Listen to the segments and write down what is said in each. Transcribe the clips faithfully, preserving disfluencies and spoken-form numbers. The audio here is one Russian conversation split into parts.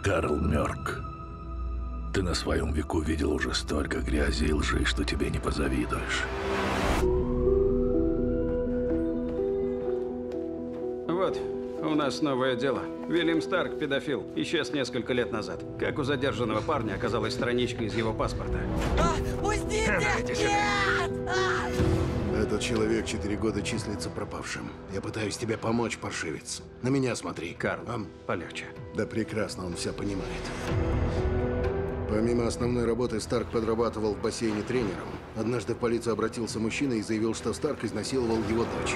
Карл Мёрк, ты на своем веку видел уже столько грязи и лжи, что тебе не позавидуешь. Вот, у нас новое дело. Вильям Старк, педофил, исчез несколько лет назад. Как у задержанного парня оказалась страничка из его паспорта. А, пустите! Нет! А! Этот человек четыре года числится пропавшим. Я пытаюсь тебе помочь, паршивец. На меня смотри. Карл, Ам? полегче. Да прекрасно, он все понимает. Помимо основной работы, Старк подрабатывал в бассейне тренером. Однажды в полицию обратился мужчина и заявил, что Старк изнасиловал его дочь.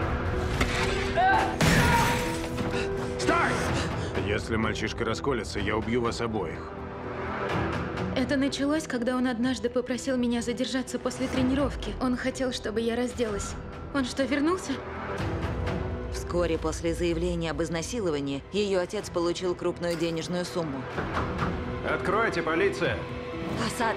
Старк! Если мальчишка расколется, я убью вас обоих. Это началось, когда он однажды попросил меня задержаться после тренировки. Он хотел, чтобы я разделась. Он что, вернулся? Вскоре после заявления об изнасиловании ее отец получил крупную денежную сумму. Откройте, полиция! Асад!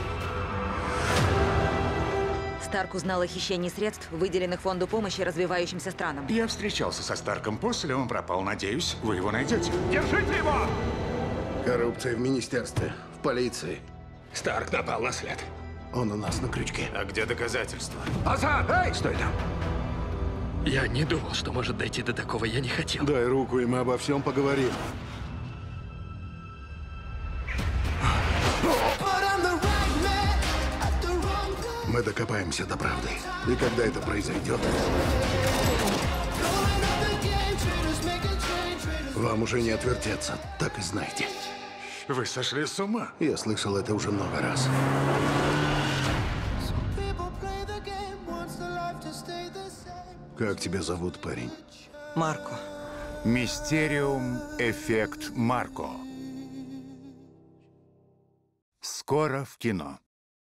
Старк узнал о хищении средств, выделенных фонду помощи развивающимся странам. Я встречался со Старком после, он пропал. Надеюсь, вы его найдете. Держите его! Коррупция в министерстве, в полиции. Старк напал на след. Он у нас на крючке. А где доказательства? Асад! Эй! Стой там. Я не думал, что может дойти до такого, я не хотел. Дай руку, и мы обо всем поговорим. Мы докопаемся до правды. И когда это произойдет, вам уже не отвертеться, так и знайте. Вы сошли с ума? Я слышал это уже много раз. Как тебя зовут, парень? Марко. Мистериум Эффект Марко. Скоро в кино.